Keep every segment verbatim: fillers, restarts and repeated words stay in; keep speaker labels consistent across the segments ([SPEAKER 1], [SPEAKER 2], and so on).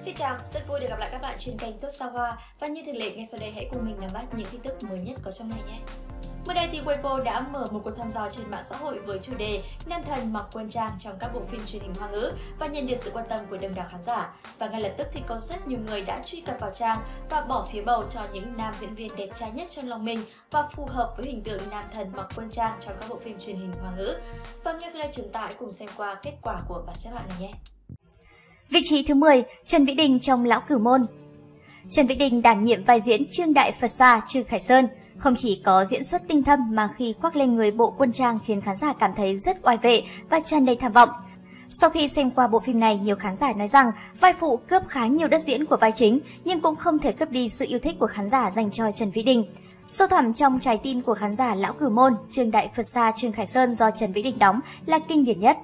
[SPEAKER 1] Xin chào, rất vui được gặp lại các bạn trên kênh Tốt Sao Hoa. Và như thường lệ, ngay sau đây hãy cùng mình nắm bắt những tin tức mới nhất có trong ngày nhé. Mới đây thì Weibo đã mở một cuộc thăm dò trên mạng xã hội với chủ đề nam thần mặc quân trang trong các bộ phim truyền hình Hoa ngữ và nhận được sự quan tâm của đông đảo khán giả. Và ngay lập tức thì có rất nhiều người đã truy cập vào trang và bỏ phiếu bầu cho những nam diễn viên đẹp trai nhất trong lòng mình và phù hợp với hình tượng nam thần mặc quân trang trong các bộ phim truyền hình Hoa ngữ. Và ngay sau đây chúng ta hãy cùng xem qua kết quả của bảng xếp hạng này nhé.
[SPEAKER 2] Vị trí thứ mười, Trần Vĩ Đình trong Lão Cửu Môn. Trần Vĩ Đình đảm nhiệm vai diễn Trương Đại Phật Sa Trương Khải Sơn, không chỉ có diễn xuất tinh thâm mà khi khoác lên người bộ quân trang khiến khán giả cảm thấy rất oai vệ và tràn đầy tham vọng. Sau khi xem qua bộ phim này, nhiều khán giả nói rằng vai phụ cướp khá nhiều đất diễn của vai chính nhưng cũng không thể cướp đi sự yêu thích của khán giả dành cho Trần Vĩ Đình. Sâu thẳm trong trái tim của khán giả Lão Cửu Môn, Trương Đại Phật Sa Trương Khải Sơn do Trần Vĩ Đình đóng là kinh điển nhất.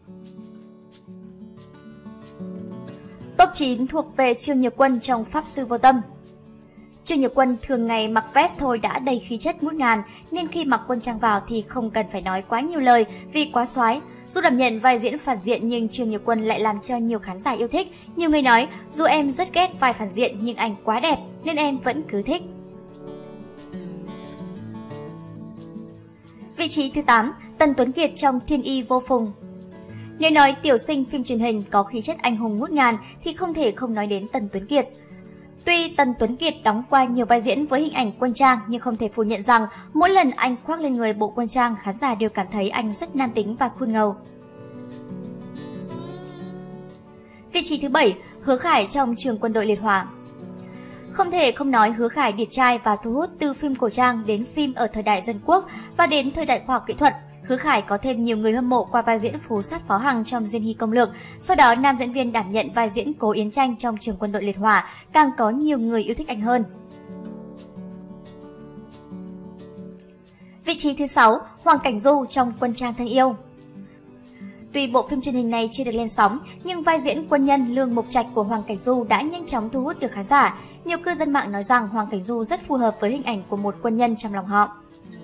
[SPEAKER 2] Top chín thuộc về Trương Nhược Quân trong Pháp Sư Vô Tâm. Trương Nhược Quân thường ngày mặc vest thôi đã đầy khí chất ngút ngàn, nên khi mặc quân trang vào thì không cần phải nói quá nhiều lời vì quá soái. Dù đảm nhận vai diễn phản diện nhưng Trương Nhược Quân lại làm cho nhiều khán giả yêu thích. Nhiều người nói, dù em rất ghét vai phản diện nhưng anh quá đẹp nên em vẫn cứ thích. Vị trí thứ tám, Tần Tuấn Kiệt trong Thiên Y Vô Phùng. Nếu nói tiểu sinh phim truyền hình có khí chất anh hùng ngút ngàn thì không thể không nói đến Tần Tuấn Kiệt. Tuy Tần Tuấn Kiệt đóng qua nhiều vai diễn với hình ảnh quân trang nhưng không thể phủ nhận rằng mỗi lần anh khoác lên người bộ quân trang, khán giả đều cảm thấy anh rất nam tính và cool ngầu. Vị trí thứ bảy, Hứa Khải trong Trường Quân đội Liệt Hỏa. Không thể không nói Hứa Khải điệt trai và thu hút từ phim cổ trang đến phim ở thời đại dân quốc và đến thời đại khoa học kỹ thuật. Hứa Khải có thêm nhiều người hâm mộ qua vai diễn Phú Sát Phó Hằng trong Diên Hy Công Lược. Sau đó, nam diễn viên đảm nhận vai diễn Cố Yến Tranh trong Trường Quân đội Liệt Hỏa càng có nhiều người yêu thích anh hơn. Vị trí thứ sáu, Hoàng Cảnh Du trong Quân Trang Thân Yêu. Tuy bộ phim truyền hình này chưa được lên sóng, nhưng vai diễn quân nhân Lương Mục Trạch của Hoàng Cảnh Du đã nhanh chóng thu hút được khán giả. Nhiều cư dân mạng nói rằng Hoàng Cảnh Du rất phù hợp với hình ảnh của một quân nhân trong lòng họ.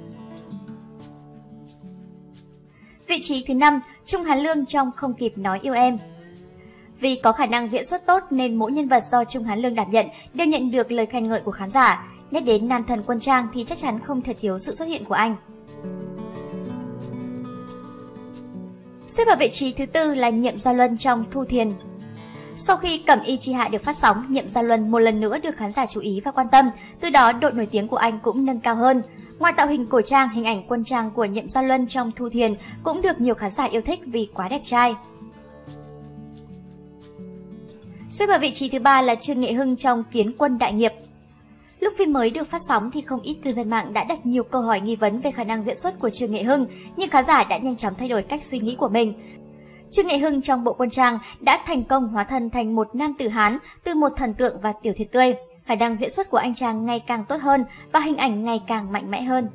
[SPEAKER 2] Vị trí thứ năm, Trung Hán Lương trong Không Kịp Nói Yêu Em. Vì có khả năng diễn xuất tốt nên mỗi nhân vật do Trung Hán Lương đảm nhận đều nhận được lời khen ngợi của khán giả. Nhắc đến nam thần quân trang thì chắc chắn không thể thiếu sự xuất hiện của anh. Xếp ở vị trí thứ tư là Nhậm Gia Luân trong Thu Thiền. Sau khi Cẩm Y Chi Hạ được phát sóng, Nhậm Gia Luân một lần nữa được khán giả chú ý và quan tâm, từ đó độ nổi tiếng của anh cũng nâng cao hơn. Ngoài tạo hình cổ trang, hình ảnh quân trang của Nhậm Gia Luân trong Thu Thiền cũng được nhiều khán giả yêu thích vì quá đẹp trai. Xếp ở vị trí thứ ba là Trương Nghệ Hưng trong Tiến Quân Đại Nghiệp. Lúc phim mới được phát sóng thì không ít cư dân mạng đã đặt nhiều câu hỏi nghi vấn về khả năng diễn xuất của Trương Nghệ Hưng, nhưng khán giả đã nhanh chóng thay đổi cách suy nghĩ của mình. Trương Nghệ Hưng trong bộ quân trang đã thành công hóa thân thành một nam tử Hán từ một thần tượng và tiểu thuyết tươi. Khả năng diễn xuất của anh chàng ngày càng tốt hơn và hình ảnh ngày càng mạnh mẽ hơn.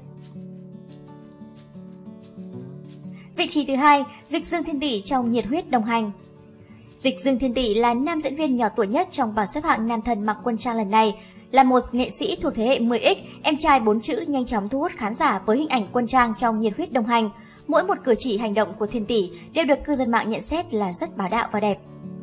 [SPEAKER 2] Vị trí thứ hai, Dịch Dương Thiên Tỷ trong Nhiệt Huyết Đồng Hành. Dịch Dương Thiên Tỷ là nam diễn viên nhỏ tuổi nhất trong bảng xếp hạng nam thần mặc quân trang lần này. Là một nghệ sĩ thuộc thế hệ mười x, em trai bốn chữ nhanh chóng thu hút khán giả với hình ảnh quân trang trong Nhiệt Huyết Đồng Hành. Mỗi một cử chỉ hành động của Thiên Tỷ đều được cư dân mạng nhận xét là rất bá đạo và đẹp.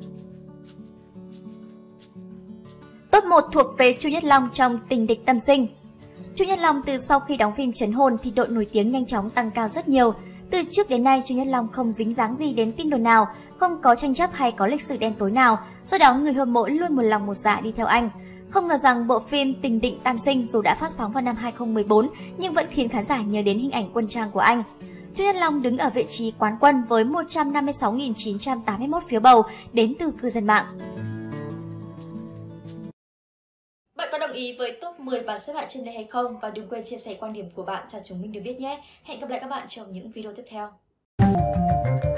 [SPEAKER 2] Top một thuộc về Chu Nhất Long trong Tình Địch Tâm Sinh. Chu Nhất Long từ sau khi đóng phim Trấn Hồn thì độ nổi tiếng nhanh chóng tăng cao rất nhiều. Từ trước đến nay, Chu Nhất Long không dính dáng gì đến tin đồn nào, không có tranh chấp hay có lịch sử đen tối nào, do đó người hâm mộ luôn một lòng một dạ đi theo anh. Không ngờ rằng bộ phim Tình Địch Tam Sinh dù đã phát sóng vào năm hai không một bốn nhưng vẫn khiến khán giả nhớ đến hình ảnh quân trang của anh. Chu Nhất Long đứng ở vị trí quán quân với một trăm năm mươi sáu nghìn chín trăm tám mươi mốt phiếu bầu đến từ cư dân mạng.
[SPEAKER 1] Bạn có đồng ý với top mười bảng xếp hạng trên đây hay không? Và đừng quên chia sẻ quan điểm của bạn cho chúng mình được biết nhé. Hẹn gặp lại các bạn trong những video tiếp theo.